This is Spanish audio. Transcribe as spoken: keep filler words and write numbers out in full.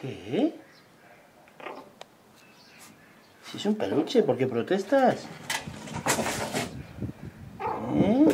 ¿Qué? Si es un peluche, ¿por qué protestas? ¿Eh?